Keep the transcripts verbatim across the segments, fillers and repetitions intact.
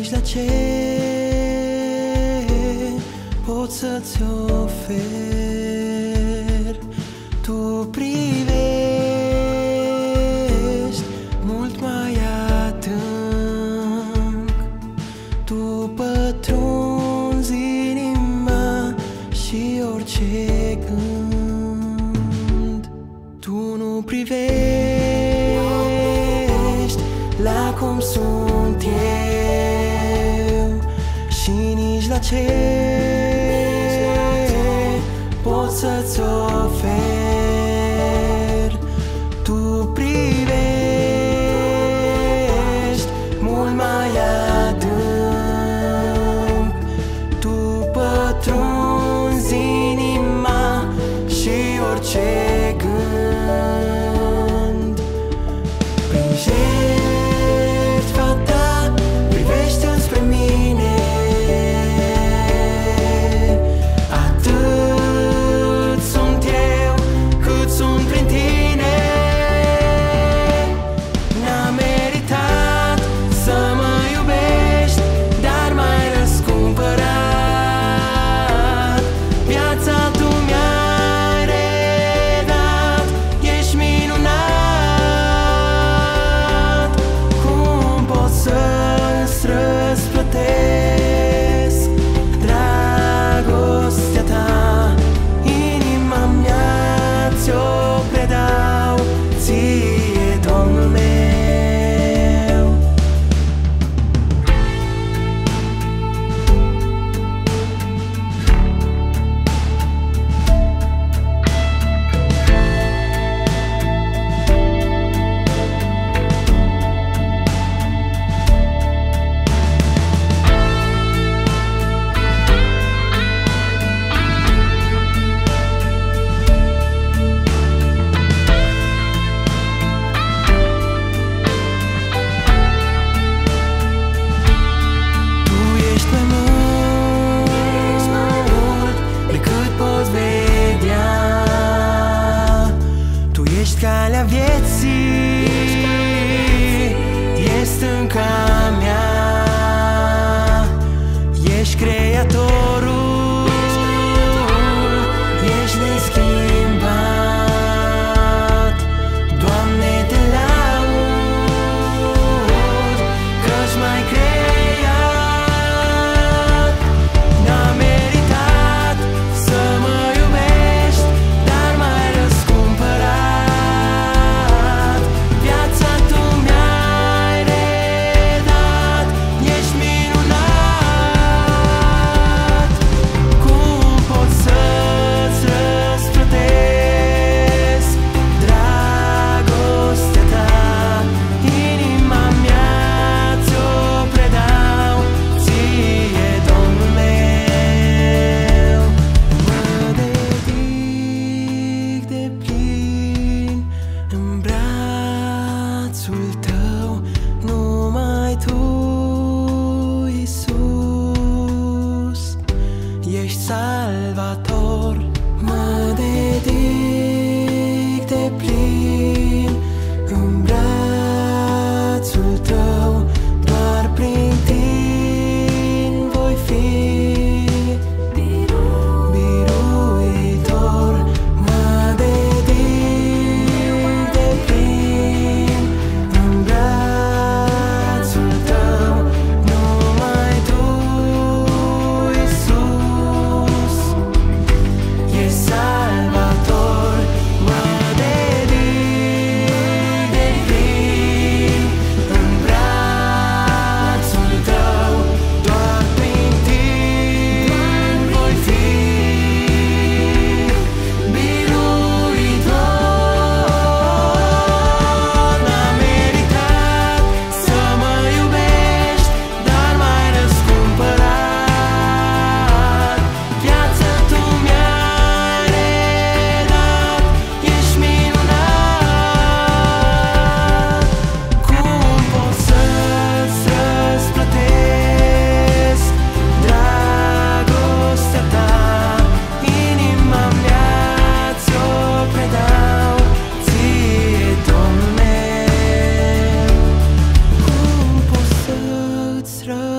nici la ce pot să-ți ofer. Tu privești mult mai adânc, tu pătrunzi inima și orice gând. Tu nu privești la cum sunt eu și nici la ce pot să-ți ofer. Tu privești mult mai adânc, tu pătrunzi inima și orice gând. Prin jertfa ta privește înspre mine, atât sunt eu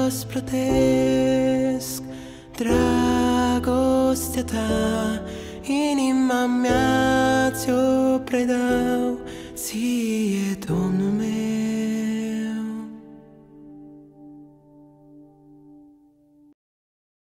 răsplătesc dragostea ta. Inima mea ți-o predau ție, Domnul meu.